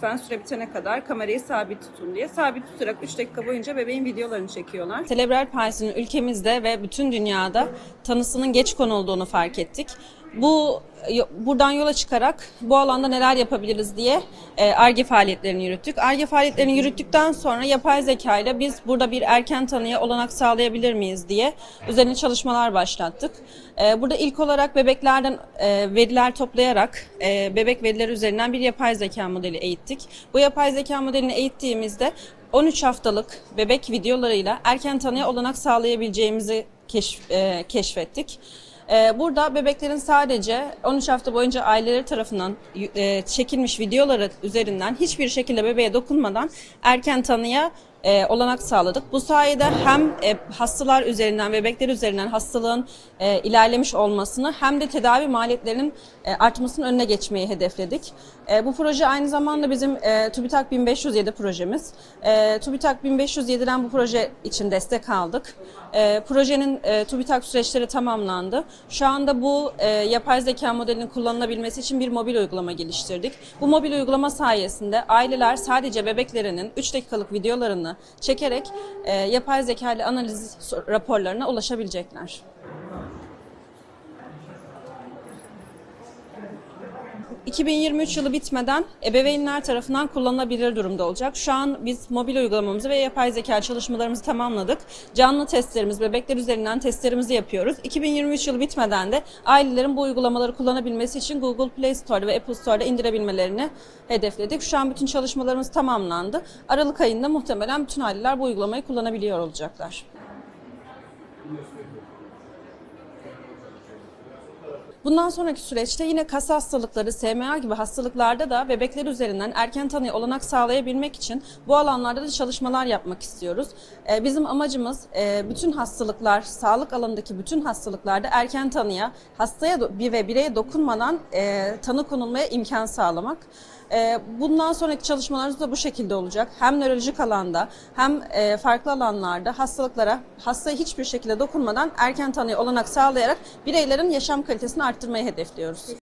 lütfen süre bitene kadar kamerayı sabit tutun diye. Sabit tutarak 3 dakika boyunca bebeğin videolarını çekiyorlar. Selebral palsinin ülkemizde ve bütün dünyada tanısının geç konulduğunu fark ettik. Buradan yola çıkarak bu alanda neler yapabiliriz diye Ar-Ge faaliyetlerini yürüttük. Ar-Ge faaliyetlerini yürüttükten sonra yapay zeka ile biz burada bir erken tanıya olanak sağlayabilir miyiz diye üzerine çalışmalar başlattık. Burada ilk olarak bebeklerden veriler toplayarak bebek verileri üzerinden bir yapay zeka modeli eğittik. Bu yapay zeka modelini eğittiğimizde 13 haftalık bebek videolarıyla erken tanıya olanak sağlayabileceğimizi keşfettik. Burada bebeklerin sadece 13 hafta boyunca aileleri tarafından çekilmiş videoları üzerinden hiçbir şekilde bebeğe dokunmadan erken tanıya olanak sağladık. Bu sayede hem hastalar üzerinden, bebekler üzerinden hastalığın ilerlemiş olmasını hem de tedavi maliyetlerinin artmasının önüne geçmeyi hedefledik. Bu proje aynı zamanda bizim TÜBİTAK 1507 projemiz. TÜBİTAK 1507'den bu proje için destek aldık. Projenin TÜBİTAK süreçleri tamamlandı. Şu anda bu yapay zeka modelinin kullanılabilmesi için bir mobil uygulama geliştirdik. Bu mobil uygulama sayesinde aileler sadece bebeklerinin 3 dakikalık videolarını çekerek yapay zeka ile analiz raporlarına ulaşabilecekler. ...2023 yılı bitmeden ebeveynler tarafından kullanılabilir durumda olacak. Şu an biz mobil uygulamamızı ve yapay zeka çalışmalarımızı tamamladık. Canlı testlerimiz, bebekler üzerinden testlerimizi yapıyoruz. 2023 yılı bitmeden de ailelerin bu uygulamaları kullanabilmesi için Google Play Store'da ve Apple Store'da indirebilmelerini hedefledik. Şu an bütün çalışmalarımız tamamlandı. Aralık ayında muhtemelen bütün aileler bu uygulamayı kullanabiliyor olacaklar. Bundan sonraki süreçte yine kas hastalıkları, SMA gibi hastalıklarda da bebekler üzerinden erken tanıya olanak sağlayabilmek için bu alanlarda da çalışmalar yapmak istiyoruz. Bizim amacımız bütün hastalıklar, sağlık alanındaki bütün hastalıklarda erken tanıya, hastaya ve bireye dokunmadan tanı konulmaya imkan sağlamak. Bundan sonraki çalışmalarımız da bu şekilde olacak. Hem nörolojik alanda hem farklı alanlarda hastaya hiçbir şekilde dokunmadan erken tanıya olanak sağlayarak bireylerin yaşam kalitesini arttırmayı hedefliyoruz.